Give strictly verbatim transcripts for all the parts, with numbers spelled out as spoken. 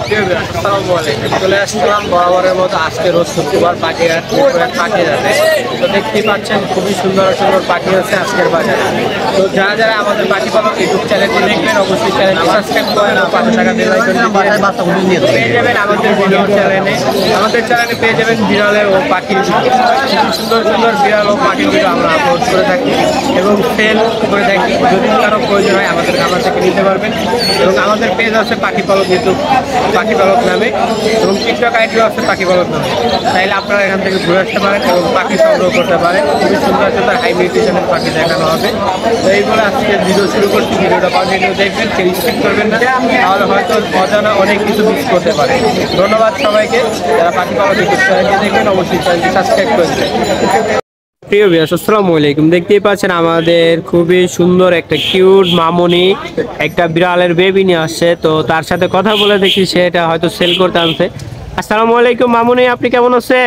চলে আসছিলাম বরাবরের মতো আজকে রোজ শুক্রবার পাখিঘাট পাখি যাবে। তো দেখতেই পাচ্ছেন খুবই সুন্দর সুন্দর পাখি আছে আজকের বাজারে। তো যারা যারা আমাদের পাখি পালক ইউটিউব চ্যানেলটি দেখবেন অবশ্যই চ্যানেলটি সাবস্ক্রাইব করেন আর পাঁচশো টাকা দিয়ে পেয়ে যাবেন আমাদের ভিডিও চ্যানেলে। আমাদের চ্যানেলে পেয়ে যাবেন বিড়ালের ও পাখির সুন্দর সুন্দর বিড়াল ও পাখির ভিডিও আমরা আপলোড করে থাকি এবং সেল করে থাকি। যদি কারো প্রয়োজন হয় আমাদের খামার থেকে নিতে পারবেন। এবং আমাদের পেজ আছে পাখি পালক ইউটিউব পাখি পালক নামে এবং টিকটক আইডিও আছে পাখি পালক নামে। তাইলে আপনারা এখান থেকে ঘুরে আসতে পারেন এবং পাখি সংগ্রহ করতে পারেন। খুবই সুন্দর সুন্দর হাই মিউটেশনের পাখি দেখানো হবে। তো এইগুলো আজকে ভিডিও শুরু করছি, ভিডিওটা কন্টিনিউ দেখবেন, কেউ স্কিপ করবেন না, তাহলে হয়তো অজানা অনেক কিছু মিস করতে পারে। ধন্যবাদ সবাইকে যারা পাখি পালক ইউটিউব চ্যানেলটি দেখবেন, অবশ্যই চ্যানেলটি সাবস্ক্রাইব করে দেবেন। প্রিয় ভিউয়ার্স আসসালামু আলাইকুম, দেখতেই পাচ্ছেন আমাদের খুবই সুন্দর একটা কিউট মামনি একটা বিড়ালের বেবি নিয়ে আসছে। তো তার সাথে কথা বলে দেখি সেটা হয়তো সেল করতে আনছে। আসসালামু আলাইকুম মামনি, আপনি কেমন আছেন?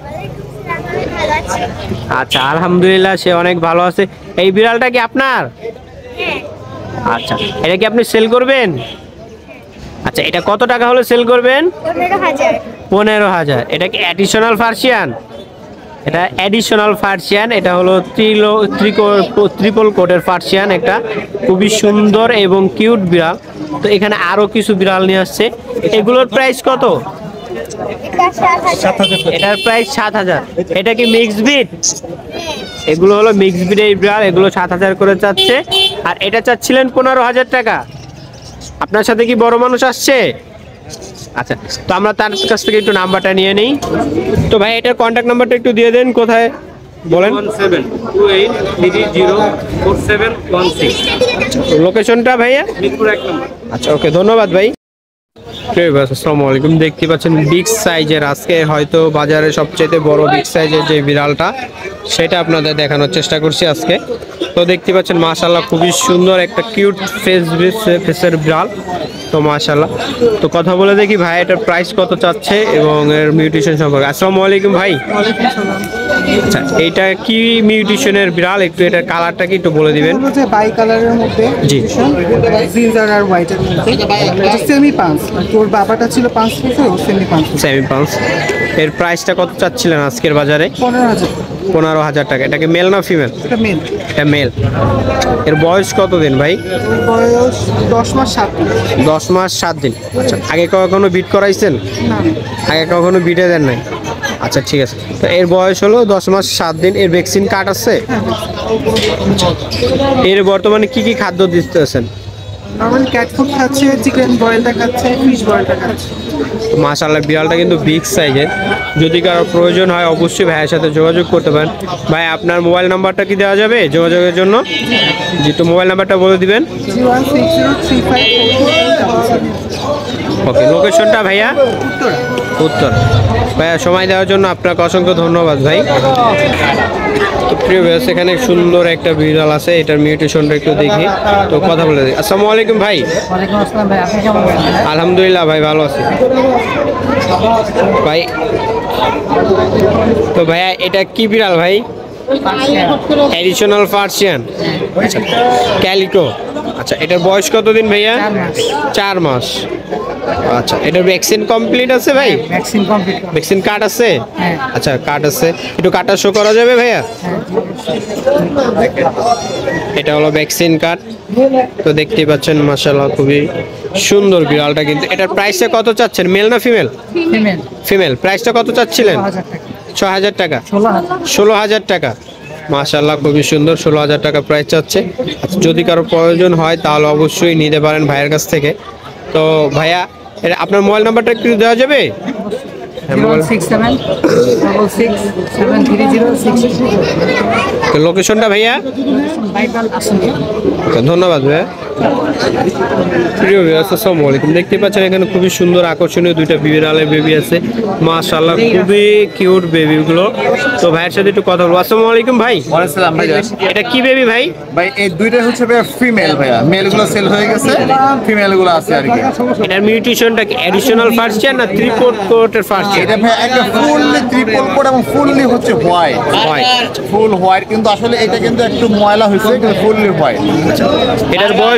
আচ্ছা আলহামদুলিল্লাহ, সে অনেক ভালো আছে। এই বিড়ালটা কি আপনার? আচ্ছা, এটা কি আপনি সেল করবেন? আচ্ছা, এটা কত টাকা হলে সেল করবেন? পনেরো হাজার। এটা কি অ্যাডিশনাল পার্সিয়ান? এটা অ্যাডিশনাল পার্সিয়ান, এটা হলো ত্রিলো ট্রিপল কোটের পার্সিয়ান, একটা খুবই সুন্দর এবং কিউট বিড়াল। তো এখানে আরো কিছু বিড়াল নিয়ে আসছে। এগুলোর প্রাইস কত? এটার প্রাইস সাত হাজার। এটা কি মিক্স ব্রিড? এগুলো হলো মিক্স ব্রিড এই বিড়াল, এগুলো সাত হাজার করে চাচ্ছে। আর এটা চাচ্ছিলেন পনেরো হাজার টাকা। আপনার সাথে কি বড় মানুষ আসছে? আচ্ছা, তো আমরা তার কাছ থেকে একটু নাম্বারটা নিয়ে নিই। তো ভাই এটার কন্ট্যাক্ট নাম্বারটা একটু দিয়ে দেন। কোথায় বলেন? Seven two eight three zero four seven one six. লোকেশনটা ভাইয়া? মিরপুর এক নম্বর। আচ্ছা ওকে, ধন্যবাদ ভাই। আসসালামু আলাইকুম, দেখতে পাচ্ছেন বিগ সাইজের আজকে হয়তো বাজারে সবচেয়ে বড় বিগ সাইজের যে বিড়ালটা সেটা আপনাদের দেখানোর চেষ্টা করছি আজকে। তো দেখতে পাচ্ছেন মাশাআল্লাহ খুবই সুন্দর একটা কিউট ফেস ফেসের বিড়াল। তো মাশাআল্লাহ, তো কথা বলে দেখি ভাই এটার প্রাইস কত চাচ্ছে এবং এর মিউটেশন সম্পর্কে। আসসালামু আলাইকুম ভাই। আচ্ছা, এইটা কি মিউটেশনের বিড়াল? একটু এটার কালারটা কি একটু বলে দিবেন? বাই কালারের মধ্যে জি, জিঞ্জার আর হোয়াইটের মধ্যে, এটা সেমি পাঁচ। তোর বাবাটা ছিল পাঁচ বছর, ও সেমি পাঁচ সেমি পাঁচ। এর প্রাইসটা কত চাচ্ছিলেন আজকের বাজারে? পনেরো হাজার। পনেরো হাজার টাকা। এটাকে মেল না ফিমেল? এটা মেল। এটা মেল। এর বয়স কত দিন ভাই? বয়স দশ মাস সাত দিন। দশ মাস সাত দিন। আচ্ছা, আগে কখনো বিট করাইছেন? না, আগে কখনো বিটে দেন নাই? আচ্ছা ঠিক আছে। তো এর বয়স হলো দশ মাস সাত দিন। এর ভ্যাকসিন কার্ড আছে? এর বর্তমানে কি কি খাদ্য দিতেছেন? নর্মালি ক্যাট ফুড খাচ্ছে, চিকেন বয়েলটা খাচ্ছে, ফিশ বয়েলটা খাচ্ছে। মাশাআল্লাহ, বিড়ালটা কিন্তু বিগ সাইজের। যদি কারো প্রয়োজন হয় অবশ্যই ভাইয়ের সাথে যোগাযোগ করতে পারেন। ভাই আপনার মোবাইল নাম্বারটা কি দেওয়া যাবে যোগাযোগের জন্য? যেহেতু মোবাইল নাম্বারটা বলে দিবেন। Zero one six zero three five four double seven. Okay, লোকেশনটা ভাইয়া? উত্তর। উত্তর। ভাইয়া সময় দেওয়ার জন্য আপনাকে অসংখ্য ধন্যবাদ ভাই। তো প্রিয় ভাই, এখানে সুন্দর একটা বিড়াল আছে, এটার মিউটেশনটা একটু দেখি। তো কথা বলে দিই। আসসালামু আলাইকুম ভাই। ওয়ালাইকুম আসসালাম ভাই, আপনি কেমন আছেন? আলহামদুলিল্লাহ ভাই, ভালো আছি ভাই। তো ভাইয়া এটা কি বিড়াল ভাই? Additional Persian, calico. আচ্ছা, এটার বয়স কতদিন ভাইয়া? চার মাস। আচ্ছা, এটার ভ্যাকসিন কমপ্লিট আছে ভাই? Vaccine complete. ভ্যাকসিন কার্ড আছে? হ্যাঁ। আচ্ছা, কার্ড আছে। একটু কার্ডটা শো করা যাবে ভাইয়া? এটা হলো ভ্যাকসিন কার্ড। তো দেখতেই পাচ্ছেন মাশাআল্লাহ খুবই সুন্দর বিড়ালটা। কিন্তু এটার প্রাইসটা কত চাচ্ছেন? মেল না ফিমেল? ফিমেল। ফিমেল। প্রাইসটা কত চাচ্ছিলেন? ছ হাজার টাকা। ষোলো হাজার টাকা। মাশাআল্লাহ খুবই সুন্দর, ষোলো হাজার টাকা প্রাইস চাচ্ছে। আচ্ছা, যদি কারো প্রয়োজন হয় তাহলে অবশ্যই নিতে পারেন ভাইয়ের কাছ থেকে। তো ভাইয়া এটা আপনার মোবাইল নাম্বারটা একটু দেওয়া যাবে? লোকেশনটা ভাইয়া? ধন্যবাদ ভাইয়া। প্রিয় ভিউয়ার্স আসসালামু আলাইকুম, দেখতে পাচ্ছেন এখানে খুবই সুন্দর আকর্ষণীয় দুইটা বিড়ালের বেবি আছে। মাশাআল্লাহ খুবই কিউট বেবিগুলো। তো ভাইয়ের সাথে একটু কথা বলবো। আসসালামু আলাইকুম ভাই। ওয়ালাইকুম আসসালাম ভাই। এটা কি বেবি ভাই? ভাই এই দুইটা হচ্ছে ভাই ফিমেল ভাইয়া, মেল গুলো সেল হয়ে গেছে, ফিমেল গুলো আছে আর কি। এটার মিউটেশনটা কি অ্যাডিশনাল পার্সিয়ান না ট্রিপল কোটের পার্সিয়ান? এটা ভাই একটা ফুললি ট্রিপল কোট এবং ফুললি হচ্ছে হোয়াইট। হোয়াইট, ফুল হোয়াইট, কিন্তু আসলে এটা কিন্তু একটু ময়লা হয়েছে, কিন্তু ফুললি হোয়াইট। এটার বয়স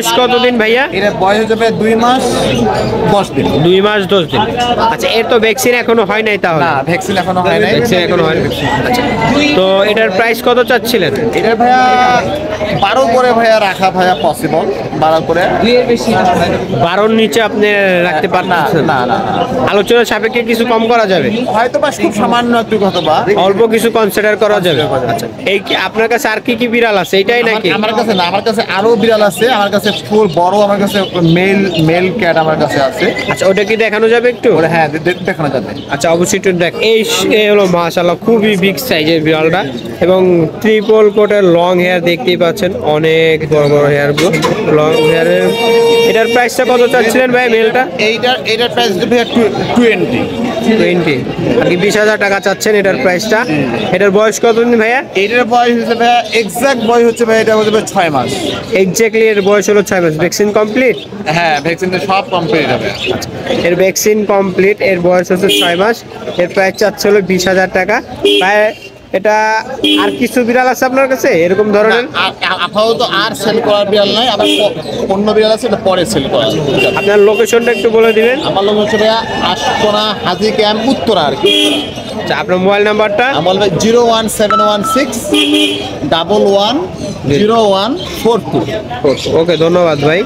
বয়স কতদিন ভাইয়া? এটা বয়স হয়ে যাবে দুই মাস দশ দিন। দুই মাস দশ দিন। আচ্ছা, এর তো ভ্যাকসিন এখনো হয় নাই তাহলে? না, ভ্যাকসিন এখনো হয় নাই। ভ্যাকসিন এখনো হয় নাই। আচ্ছা, তো এটার প্রাইস কত চাচ্ছিলেন? এটা ভাইয়া বারো করে ভাইয়া রাখা ভাইয়া পসিবল, বারো করে। বারোর নিচে আপনি রাখতে পারেন না না? না না, আলোচনা সাপেক্ষে কিছু কম করা যাবে? হয়তো বা খুব সামান্য একটু হয়তো বা অল্প কিছু কনসিডার করা যাবে। আচ্ছা, এই কি আপনার কাছে আর কি কি বিড়াল আছে এটাই নাকি? আমার কাছে না, আমার কাছে আরো বিড়াল আছে। আমার কাছে ফুল বড়, আমার কাছে মেল মেল ক্যাট আমার কাছে আছে। আচ্ছা, ওটা কি দেখানো যাবে একটু? ওটা হ্যাঁ দে- দে- দেখানো যাবে। আচ্ছা, অবশ্যই একটু দেখ। এই স- এই হলো মাশাআল্লাহ খুবই বিগ সাইজের বিড়ালটা এবং ট্রিপল কোটের লং হেয়ার দেখতেই পাচ্ছেন, অনেক বড় বড় হেয়ার গুলো লং হেয়ারের। এটার প্রাইসটা কত চাচ্ছিলেন ভাই মেলটা? এইটার এইটার প্রাইস ভাইয়া টোয়েন্টি টোয়েন্টি আর কি বিশ হাজার টাকা চাচ্ছেন এটার প্রাইসটা। এটার বয়স কতদিন ভাইয়া? এইটার বয়স হচ্ছে ভাইয়া এক্সাক্ট বয়স হচ্ছে ভাইয়া এটা হচ্ছে ভাইয়া ছয় মাস। এক্স্যাক্টলি এর বয়স হলো ছয় মাস। Vaccine complete? হ্যাঁ, ভ্যাকসিনটা সব কমপ্লিট হবে। এর ভ্যাকসিন কমপ্লিট, এর বয়স হচ্ছে ছয় মাস। এর প্রাইস চাচ্ছে হলো বিশ হাজার টাকা। প্রায় এটা আর কিছু বিড়াল আছে আপনার কাছে এরকম ধরনের? আর আপাতত আর সেল করার বিড়াল নাই, আবার প- অন্য বিড়াল আছে, এটা পরে সেল করা আছে। আপনার লোকেশনটা একটু বলে দিবেন। আমার লোক হচ্ছে ভাইয়া আশকোনা হাজি ক্যাম্প উত্তরা আর কি। আচ্ছা, আপনার মোবাইল নাম্বারটা? আমার ভাই zero one seven one six double one zero one four two. Okay, ধন্যবাদ ভাই।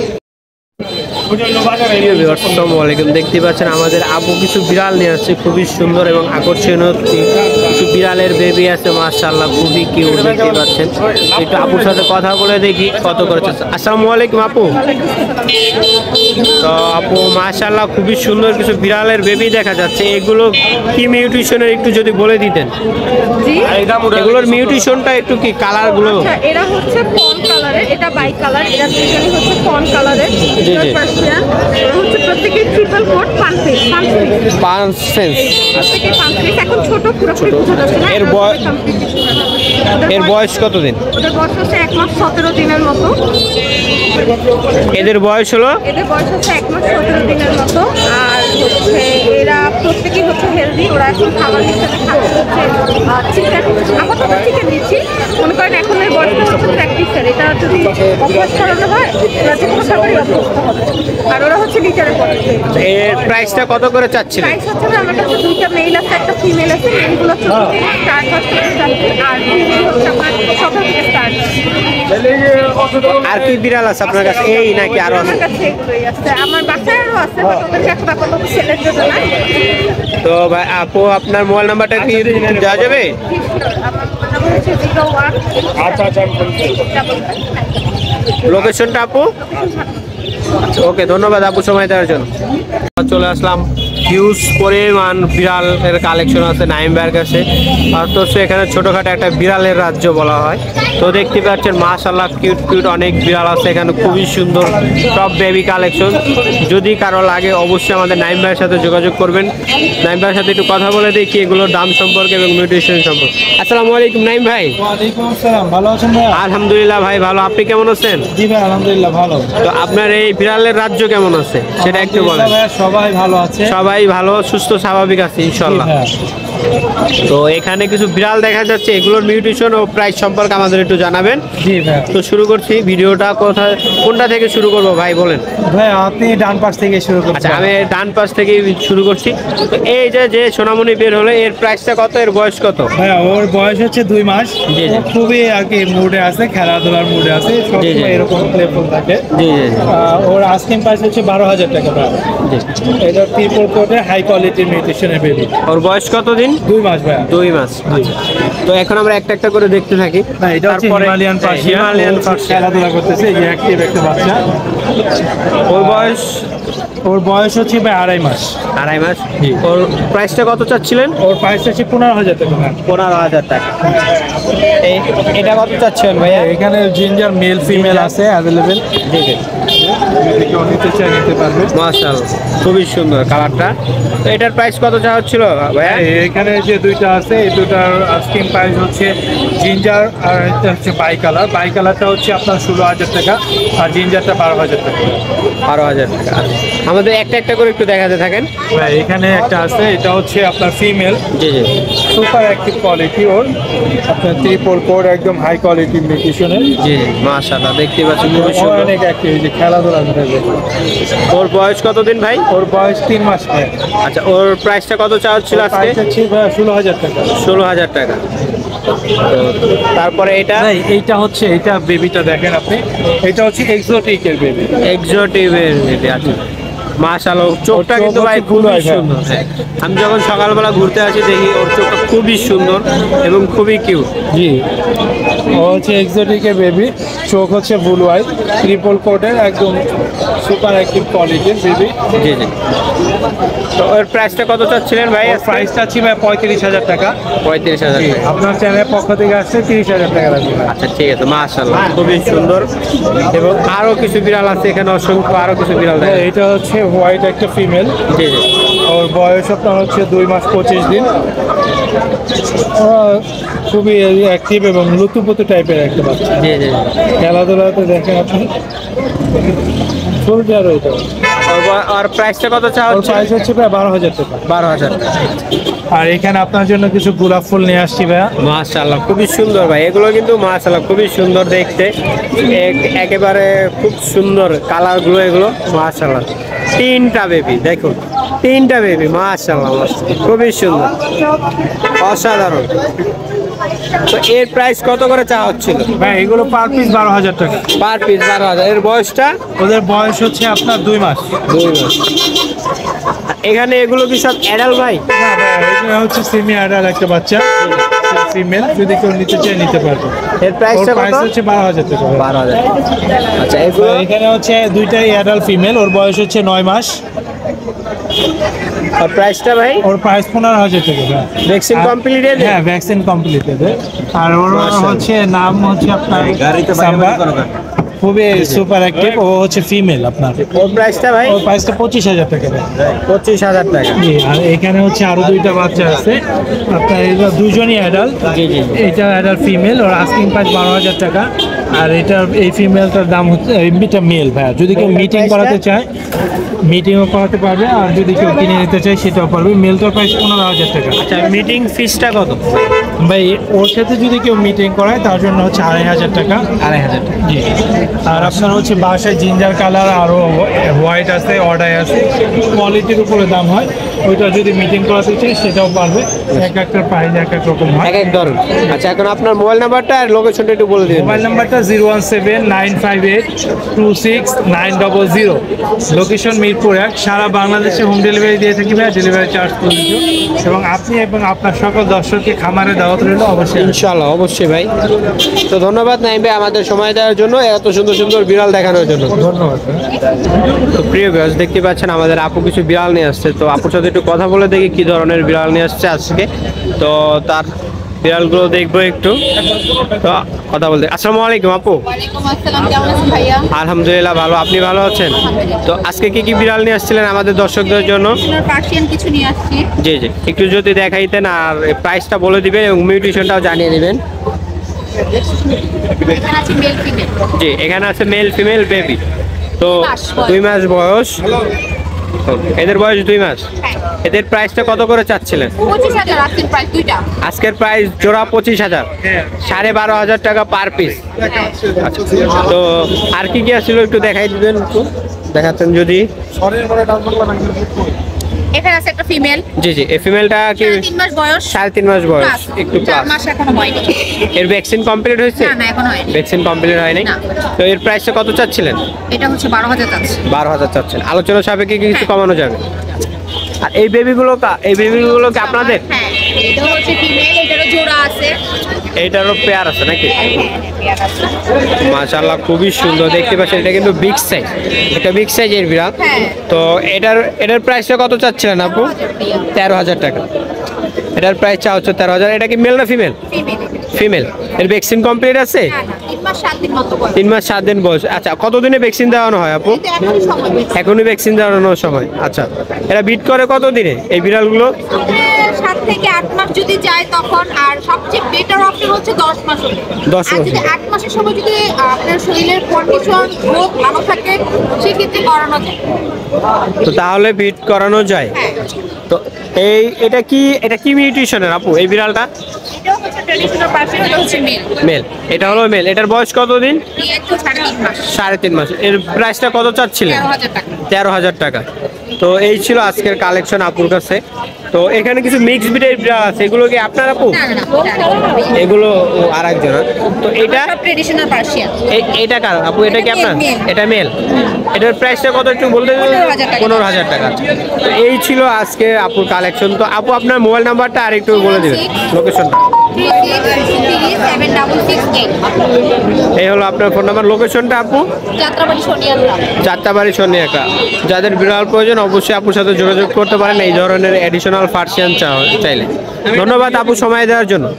আসসালামু আলাইকুম। দেখতে পাচ্ছেন আমাদের আপু কিছু বিড়াল নিয়ে আসছে, খুবই সুন্দর এবং আকর্ষণীয় কিছু বিড়ালের বেবি আছে মাশাআল্লাহ, খুবই কিউট দেখতে পাচ্ছেন। একটু আপুর সাথে কথা বলে দেখি কত করে চাচ্ছে। আসসালামু আলাইকুম আপু। তো আপু মাশাআল্লাহ খুবই সুন্দর কিছু বিড়ালের বেবি দেখা যাচ্ছে, এগুলো কি মিউটেশনের একটু যদি বলে দিতেন? জি, এগুলোর মিউটেশনটা একটু কি কালারগুলো? আচ্ছা, এরা হচ্ছে ফন কালারের, এটা বাই কালার, এরা দুজনই হচ্ছে ফন কালারের। জি, জি। পার্সিয়ান এরা হচ্ছে প্রত্যেকের ট্রিপল কোট পাঁচ পিস পাঁচ পিস পাঁচ সেন্স। প্রত্যেকের পাঁচ পিস। এখন ছোট পুরোপুরি বোঝা যাচ্ছে না। এর এরা বয়- completely বোঝা যাচ্ছে। এর বয়স কতদিন? ওদের বয়স হচ্ছে এক মাস সতেরো দিনের মতো। এদের বয়স হলো? এদের বয়স হচ্ছে এক মাস সতেরো দিনের মতো। আর হচ্ছে এরা প্রত্যেকেই হচ্ছে হেলদি। ওরা এখন খাবার হিসাবে খাচ্ছে হচ্ছে চিকেন, আপাতত চিকেন দিচ্ছি। মনে করেন এখন এর বয়সটা হচ্ছে প্র্যাকটিসের, এটা যদি অভ্যাস করানো হয় ওরা যে কোনো খাবারই অভ্যস্ত হবে। আর ওরা হচ্ছে লিটারের পদ্ধতি। এর প্রাইসটা কত করে চাচ্ছিলেন? প্রাইস হচ্ছে যে আমার কাছে দুইটা মেল আছে, একটা ফিমেল আছে। মেলগুলো চোদ্দ থেকে স্টার্ট হচ্ছে আর ফিমেল হচ্ছে আপনার সতেরো থেকে স্টার্ট। আর কি বিড়াল আছে আপনার কাছে, এই নাকি আরো আছে? আমার কাছে এগুলোই আছে। আমার বাসায় আরও আছে, বাট ওদেরকে এখন আপাতত সেলের জন্য না। তো ভাই আপু আপনার মোবাইল নাম্বারটা কি দেওয়া যাবে? আমার নাম্বার হচ্ছে জিরো ওয়ান ডাবল লোকেশনটা আপু? ওকে, ধন্যবাদ আপু সময় দেওয়ার জন্য। চলে আসলাম, হিউজ পরিমাণ বিড়ালের কালেকশন আছে নাইম ভাইয়ের কাছে। অথচ এখানে ছোটোখাটো একটা বিড়ালের রাজ্য বলা হয়। তো দেখতে পাচ্ছেন মাশাআল্লাহ কিউট কিউট অনেক বিড়াল আছে এখানে, খুবই সুন্দর সব বেবি কালেকশন। যদি কারো লাগে অবশ্যই আমাদের নাইম ভাইয়ের সাথে যোগাযোগ করবেন। নাইম ভাইয়ের সাথে একটু কথা বলে দেখি এগুলোর দাম সম্পর্কে এবং মিউটেশন সম্পর্কে। আসসালামু আলাইকুম নাইম ভাই। ওয়ালাইকুম আসসালাম, ভালো আছেন ভাই? আলহামদুলিল্লাহ ভাই ভালো, আপনি কেমন আছেন? জি ভাই, আলহামদুলিল্লাহ ভালো। তো আপনার এই বিড়ালের রাজ্য কেমন আছে সেটা একটু বলেন। ভাই সবাই ভালো আছে। সবাই ভালো সুস্থ স্বাভাবিক আছে ইনশাল্লাহ। তো এখানে কিছু বিড়াল দেখা যাচ্ছে, এগুলোর মিউটেশন ও প্রাইস সম্পর্কে আমাদের একটু জানাবেন। জি ভাই। তো শুরু করছি, ভিডিওটা কোথায় কোনটা থেকে শুরু করবো ভাই বলেন? ভাই আপনি ডান পাশ থেকে শুরু করছেন। আচ্ছা, আমি ডান পাশ থেকে শুরু করছি। তো এই যে যে সোনামণি বের হলো, এর প্রাইসটা কত, এর বয়স কত? ভাই ওর বয়স হচ্ছে দুই মাস। জি, জি। ও খুবই আর কি মুডে আছে, খেলাধুলার মুডে আছে, জি, জি। সবসময় এরকম প্লেফুল থাকে। জি জি জি। আহ, ওর আস্কিং প্রাইস হচ্ছে বারো হাজার টাকা ভাই। জি। এটা ট্রিপল কোটের হাই কোয়ালিটির মিউটেশনের বেবি। ওর বয়স কত দিন? দুই মাস ভাই। দুই মাস। আচ্ছা। তো এখন আমরা একটা একটা করে দেখতে থাকি। না, এটা হচ্ছে তারপরে- হিমালয়ান পার্সিয়ান। হিমালয়ান ও পার্সিয়ান। খেলাধুলা করতেছে, এই যে অ্যাক্টিভ একটা বাচ্চা। ওর বয়স ওর বয়স হচ্ছে ভাই আড়াই মাস। আড়াই মাস। জি। ওর প্রাইসটা কত চাচ্ছিলেন? ওর প্রাইস হচ্ছে পনেরো হাজার টাকা ভাই। পনেরো হাজার টাকা। এই এটা কত চাচ্ছেন ভাইয়া? এখানে জিঞ্জার মেল ফিমেল আছে অ্যাভেলেবেল। জি জি। কেউ নিতে চাই নিতে পারবে। মাশাআল্লাহ খুবই সুন্দর কালারটা। তো এটার প্রাইস কত চাওয়া হচ্ছিল ভাইয়া? এখানে যে দুইটা আছে, এই দুটার আস্কিং প্রাইস হচ্ছে জিঞ্জার আর এটা হচ্ছে বাই কালার। বাই কালারটা হচ্ছে আপনার ষোলো হাজার টাকা আর জিঞ্জারটা বারো হাজার টাকা। বারো হাজার টাকা। আমাদের একটা একটা করে একটু দেখাতে থাকেন। ভাই এখানে একটা আছে, এটা হচ্ছে আপনার ফিমেল, জি জি সুপার অ্যাক্টিভ কোয়ালিটি ওর, আপনার ত্রিপল কোড, একদম হাই কোয়ালিটি মিউটেশনের। জি জি মাশাআল্লাহ, দেখতে পাচ্ছেন খুবই ও সুন্দর। অনেক অ্যাক্টিভ, যে খেলাধুলা করে। ওর বয়স কতদিন ভাই? ওর বয়স তিন মাস ভাই। আচ্ছা, ওর প্রাইসটা কত চাওয়া ছিল আজকে? প্রাইস হচ্ছে ভাই ষোলো হাজার টাকা। ষোলো হাজার টাকা। তো তারপরে এটা ভাই এইটা হচ্ছে, এটা বেবিটা দেখেন আপনি, এটা হচ্ছে এক্সোটিকের বেবি। এক্সোটিভের বেবি। আচ্ছা মাশাআল্লাহ, চোখটা ওর চোখ কিন্তু ভাই হচ্ছে খুবই blue eye, হ্যাঁ। সুন্দর। হ্যাঁ, আমি যখন সকালবেলা ঘুরতে আসি দেখি ওর চোখটা খুবই সুন্দর এবং খুবই কিউট। জি, ও হচ্ছে এক্সোটিকের বেবি, চোখ হচ্ছে ব্লু আই, ট্রিপল কোটের, একদম সুপার অ্যাক্টিভ কোয়ালিটির বেবি। জি জি। তো ওর প্রাইসটা কত চাচ্ছিলেন ভাই? প্রাইসটা আছে ভাই পঁয়ত্রিশ হাজার টাকা। পঁয়ত্রিশ হাজার জি, টাকা। আপনার চ্যানেলের পক্ষ থেকে আসছে তিরিশ হাজার টাকা লাগবে। আচ্ছা ঠিক আছে, মাশাআল্লাহ খুবই সুন্দর। এবং আরো কিছু বিড়াল আছে এখানে, অসংখ্য আরো কিছু বিড়াল হ্যাঁ, দেখেন। এটা হচ্ছে হোয়াইট একটা ফিমেল, জি জি ওর বয়স আপনার হচ্ছে দুই মাস পঁচিশ দিন। ও খুবই অ্যাক্টিভ এবং লুতুপুতু টাইপের একটা বাচ্চা। জি জি। খেলাধুলাতে দেখেন আপনি, ফুল জারো এটা। ওর ব- ওর প্রাইসটা কত চাওয়া ওর হচ্ছে? প্রাইস হচ্ছে প্রায় বারো হাজার টাকা। বারো হাজার টাকা। আর এখানে আপনার জন্য কিছু গোলাপ ফুল নিয়ে আসছি ভাইয়া। মাশাআল্লাহ খুবই সুন্দর ভাই, এগুলো কিন্তু মাশাআল্লাহ খুবই সুন্দর দেখতে। এক- একেবারে খুব সুন্দর কালার গুলো এগুলো, মাশাআল্লাহ। তিনটা বেবি দেখুন, তিনটা বেবি মাশাআল্লাহ, মাশাআল্লাহ, খুবই সুন্দর, অসাধারণ। তো এর প্রাইস কত করে চাওয়া হচ্ছিল? ভাই এগুলো পার পিস বারো হাজার টাকা। পার পিস বারো হাজার। এর বয়সটা? ওদের বয়স হচ্ছে আপনার দুই মাস। দুই মাস। এখানে এগুলো কি সব অ্যাডাল্ট ভাই? না ভাই, এটা হচ্ছে সেমি অ্যাডাল্ট একটা বাচ্চা, ফিমেল, যদি কেউ নিতে চায় নিতে পারবে। এর ওর প্রাইসটা প্রাইস কত? হচ্ছে বারো হাজার টাকা। বারো হাজার। আচ্ছা এগুলো? আর এখানে হচ্ছে দুইটাই অ্যাডাল্ট ফিমেল, ওর বয়স হচ্ছে নয় মাস। আর প্রাইসটা ভাই? ওর প্রাইস পনেরো হাজার টাকা ভাই। ভ্যাকসিন আর- কমপ্লিটেড? হ্যাঁ, ভ্যাকসিন কমপ্লিটেড। আর ওর মাশাআল্লাহ। হচ্ছে নাম হচ্ছে আপনার সাম্বা, খুবই সুপার অ্যাক্টিভ। ও হচ্ছে ফিমেল আপনার। ওর প্রাইসটা ভাই? ওর প্রাইসটা পঁচিশ হাজার টাকা ভাই। পঁচিশ হাজার টাকা। জি, আর এখানে হচ্ছে আরো দুইটা বাচ্চা আছে আপনার, এগুলো দুজনই অ্যাডাল্ট। জি, জি। এটা অ্যাডাল্ট ফিমেল, ওর আস্কিং প্রাইস বারো হাজার টাকা। আর এটা এই ফিমেলটার দাম হচ্ছে, এটা মেল ভাইয়া, যদি কেউ মিটিং করাতে চায় মিটিংও করাতে পারবে, আর যদি কেউ কিনে নিতে চায় সেটাও পারবে। মেলটার প্রাইস পনেরো হাজার টাকা। আচ্ছা মিটিং ফিসটা কত? ভাই ওর সাথে যদি কেউ মিটিং করায় তার জন্য হচ্ছে আড়াই হাজার টাকা। আড়াই হাজার টাকা। জি, আর আপনার হচ্ছে বাসায় জিঞ্জার কালার আরও হোয়াইট আছে, অর্ডার আছে, কোয়ালিটির উপরে দাম হয়। ওইটা যদি মিটিং করাতে চাই সেটাও পারবে। এক একটা প্রাইস এক এক রকম হয়। এক এক ধরন। আচ্ছা এখন আপনার মোবাইল নাম্বারটা আর লোকেশনটা একটু বলে দিন। মোবাইল নাম্বারটা zero one seven nine five eight two six nine double zero, location Mirpur এক। সারা বাংলাদেশে হোম ডেলিভারি দিয়ে থাকি ভাই, ডেলিভারি চার্জ প্রযোজ্য। এবং আপনি এবং আপনার সকল দর্শককে খামারে দাওয়াত রইল অবশ্যই। ইনশাআল্লাহ, অবশ্যই ভাই। তো ধন্যবাদ নাইম ভাই আমাদের সময় দেওয়ার জন্য, এত সুন্দর সুন্দর বিড়াল দেখানোর জন্য। ধন্যবাদ। তো প্রিয় ভিউয়ার্স, দেখতে পাচ্ছেন আমাদের আপু কিছু বিড়াল নিয়ে আসছে। তো আপুর সাথে একটু কথা বলে দেখি কি ধরনের বিড়াল নিয়ে আসছে আজকে। তো তার বিড়ালগুলো দেখবো একটু। তো কথা বলতে, আসসালামু আলাইকুম আপু। ওয়ালাইকুম আসসালাম, কেমন আছেন ভাইয়া? আলহামদুলিল্লাহ ভালো, আপনি ভালো আছেন? তো আজকে কি কি বিড়াল নিয়ে আসছিলেন আমাদের দর্শকদের জন্য? আপনার পার্সিয়ান কিছু নিয়ে আসছি। জি জি, একটু যদি দেখাইতেন আর প্রাইসটা বলে দিবেন এবং মিউটেশনটাও জানিয়ে দিবেন। এখানে আছে মেল ফিমেল। জি, এখানে আছে মেল ফিমেল বেবি। তো মাস বয়স। দুই মাস বয়স। এদের বয়স দুই মাস। এদের প্রাইসটা কত করে চাচ্ছিলেন? পঁচিশ হাজার আজকের প্রাইস দুইটা। আজকের প্রাইস জোড়া পঁচিশ হাজার, সাড়ে বারো হাজার টাকা পার পিস। আচ্ছা, তো আর কি কি আসছিল একটু দেখাই দিবেন, একটু দেখাচ্ছেন যদি। এখানে আছে একটা ফিমেল, জি জি, এই ফিমেলটা কি তিন মাস বয়স। সাড়ে তিন মাস বয়স, প্লাস একটু চার প্লাস। মাস এখনো হয়নি। এর ভ্যাকসিন কমপ্লিট হয়েছে? না না এখনো হয়নি। ভ্যাকসিন কমপ্লিট হয়নি। না। তো এর প্রাইসটা কত চাচ্ছিলেন? এটা হচ্ছে বারো হাজার আছে। বারো হাজার চাচ্ছেন, আলোচনা সাপেক্ষে কি কিছু হ্যাঁ। কমানো যাবে? আর এই বেবিগুলো কা- এই বেবিগুলো কি আপনাদের? হ্যাঁ, এটা হচ্ছে ফিমেল, এটারও জোড়া আছে। এইটারও পেয়ার আছে নাকি? হ্যাঁ, পেয়ার আছে। মাশাআল্লাহ খুবই সুন্দর, দেখতে পাচ্ছেন এটা কিন্তু বিগ সাইজ, এটা বিগ সাইজের বিড়াল। হ্যাঁ। তো এটার এটার প্রাইসটা কত চাচ্ছিলেন আপু? তেরো হাজার টাকা। এটার প্রাইস চা হচ্ছে তেরো হাজার। এটা কি মেল না ফিমেল? ফিমেল। ফিমেল। এর ভ্যাকসিন কমপ্লিট আছে? না না, তিন মাস সাত দিন মতো বয়স। তিন মাস সাত দিন বয়স। আচ্ছা, কতদিনে ভ্যাকসিন দেওয়ানো হয় আপু? কিন্তু এখনো সময় হয়েছে। এখনই ভ্যাকসিন দেওয়ানোর সময়। আচ্ছা, এরা বিট করে কত দিনে এই বিড়ালগুলো? সাত সাত থেকে আট মাস যদি যায় তখন, আর সবচেয়ে বেটার অপশন হচ্ছে দশ মাস হলে। দশ আর মাস যদি হলে। আট মাসের সময় যদি আপনার শরীরের কন্ডিশন রোগ ভালো থাকে সেক্ষেত্রে করানো যায়। তো তাহলে বিট করানো যায়। হ্যাঁ, তো এই এটা কি এটা কি মিউটেশনের আপু এই বিড়ালটা? এটাও হচ্ছে ট্রেডিশনাল পার্সিয়ান, এটা হচ্ছে মেল। মেল, এটা হলো মেল। এটার বয়স কতদিন? এই তো সাড়ে তিন মাস, সাড়ে তিন মাস। এর প্রাইসটা কত চাচ্ছিলেন? তেরো হাজার টাকা। তেরো হাজার টাকা। তো এই ছিল আজকের কালেকশন আপুর কাছে। তো এখানে কিছু মিক্স ব্রিডের বিড়াল আছে, এগুলো কি আপনার আপু? না না না, এগুলো আর একজনের। তো এটা সব ট্রেডিশনাল পার্সিয়ান। এ- এটা কার আপু? এটা কি এটা আপনার? male, male। এটা মেল। এটার প্রাইসটা কত একটু বলতে? পনেরো হাজার টাকা। পনেরো হাজার টাকা। তো এই ছিল আজকে আপুর কালেকশন। তো আপু আপনার মোবাইল নাম্বারটা আর একটু বলে দিবেন, লোকেশনটা। Three six three seven double six eight. এই হলো আপনার ফোন নাম্বার, লোকেশনটা আপু? যাত্রাবাড়ি সোনিয়ান্দ্রা। যাত্রাবাড়ি সন্নিয়াকা। যাদের বিড়াল প্রয়োজন অবশ্যই আপুর সাথে যোগাযোগ করতে পারেন এই ধরনের এডিশনাল পার্সিয়ান চাইলে। ধন্যবাদ আপু সময় দেওয়ার জন্য।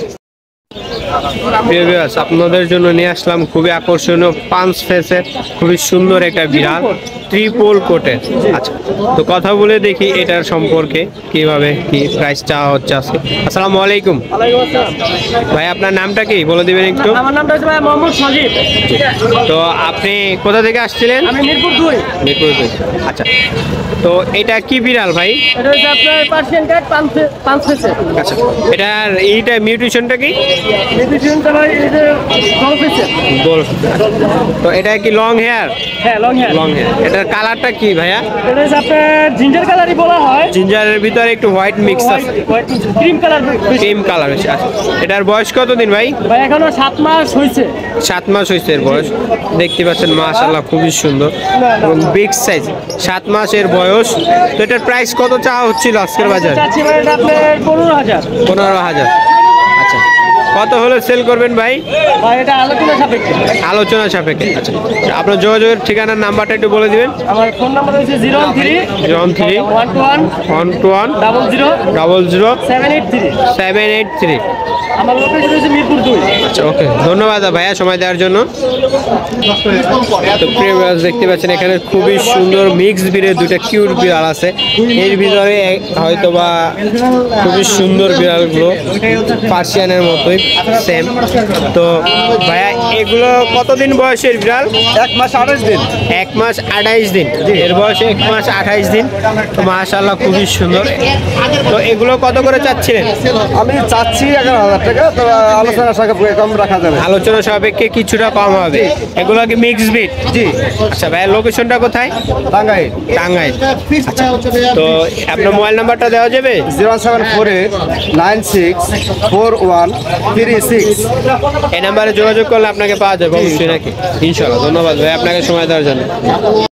প্রিয় ভিউয়ার্স, আপনাদের জন্য নিয়ে আসলাম খুবই আকর্ষণীয় পাঁচ ফেসের খুবই সুন্দর একটা বিড়াল, ট্রিপল কোটের। আচ্ছা, তো কথা বলে দেখি এটার সম্পর্কে কিভাবে কি প্রাইস চাওয়া হচ্ছে আজকে। আসসালামু আলাইকুম ভাই, আপনার নামটা কি বলে দিবেন একটু? আমার নামটা হচ্ছে ভাই মোহাম্মদ সজীব। তো আপনি কোথা থেকে আসছিলেন? আমি মিরপুর দুই। মিরপুর দুই। আচ্ছা, তো এটা কি বিড়াল ভাই? এটা হচ্ছে আপনার পার্সিয়ান ক্যাট পাঁচ পাঁচ ফেসে। আচ্ছা, এটার এইটা মিউটেশনটা কি? ডিভিশনটা ভাই এটা বড় ফেসে। গোল। তো এটা কি লং হেয়ার? হ্যাঁ, লং হেয়ার। Long hair. এটার কালারটা কি ভাইয়া? এটা হচ্ছে আপনার জিঞ্জার কালারই বলা হয়। জিঞ্জারের ভিতরে একটু হোয়াইট মিক্স আছে, ক্রিম কালার। ক্রিম কালার আছে। আচ্ছা, এটার বয়স কতদিন ভাই? ভাই এখনো সাত মাস হয়েছে। সাত মাস হয়েছে এর বয়স। দেখতে পাচ্ছেন মাশাআল্লাহ খুবই সুন্দর এবং বিগ সাইজ। সাত মাসের বয়স। তো এটার প্রাইস কত চাওয়া হচ্ছিল আজকের বাজার? চাচ্ছি ভাই এটা আপনার পনেরো হাজার। পনেরো হাজার। আচ্ছা, কত হলে সেল করবেন ভাই? ভাই এটা আলোচনা সাপেক্ষে। আলোচনা সাপেক্ষে। আচ্ছা, আপনার যোগাযোগের ঠিকানার নাম্বারটা একটু বলে দিবেন। আমার ফোন নাম্বার হচ্ছে zero one three zero one three one two one one two one double zero double zero seven eight three. Seven eight three. আমার লোকেশন হচ্ছে মিরপুর দুই। আচ্ছা, ওকে, ধন্যবাদ ভাইয়া সময় দেওয়ার জন্য। তো প্রিয় ভিউয়ার্স, দেখতে পাচ্ছেন এখানে খুবই সুন্দর মিক্স ব্রিডের দুইটা কিউট বিড়াল আছে। এর ভিতরে হয়তো বা খুবই সুন্দর বিড়ালগুলো পার্সিয়ানের মতোই সেম। তো ভাইয়া এগুলো কতদিন বয়সের বিড়াল? এক মাস আঠাশ দিন। এক মাস আঠাইশ দিন। এর বয়স এক মাস আঠাইশ দিন। তো মাশাআল্লাহ খুবই সুন্দর। তো এগুলো কত করে চাচ্ছিলেন? আমি চাচ্ছি এগারো হাজার টাকা, তো আলোচনা সাপেক্ষে কম রাখা যাবে। আলোচনা সাপেক্ষে কিছুটা কম হবে। এগুলো কি মিক্স ব্রিড? জি, আচ্ছা ভাইয়া, লোকেশনটা কোথায়? টাঙ্গাইল। টাঙ্গাইল। আচ্ছা, তো আপনার মোবাইল নাম্বারটা দেওয়া যাবে? Zero seven four eight nine six four one three six. এই নাম্বারে যোগাযোগ করলে আপনাকে পাওয়া যাবে অবশ্যই নাকি? ইনশাআল্লাহ। ধন্যবাদ ভাই আপনাকে সময় দেওয়ার জন্য।